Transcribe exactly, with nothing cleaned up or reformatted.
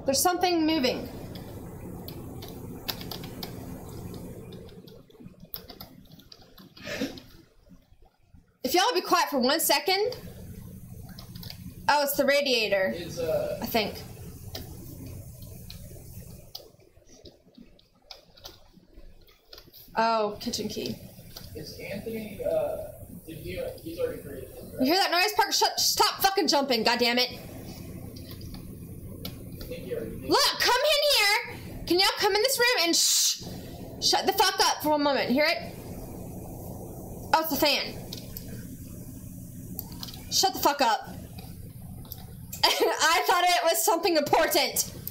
There's something moving. If y'all would be quiet for one second. Oh, it's the radiator. It's, uh, I think. Oh, kitchen key. Is Anthony, uh, did he, he's already created it, right? You hear that noise, Parker? Shut, stop fucking jumping, goddammit. Look, come in here. Can y'all come in this room and shh? Shut the fuck up for one moment. Hear it? Oh, it's the fan. Shut the fuck up. I thought it was something important.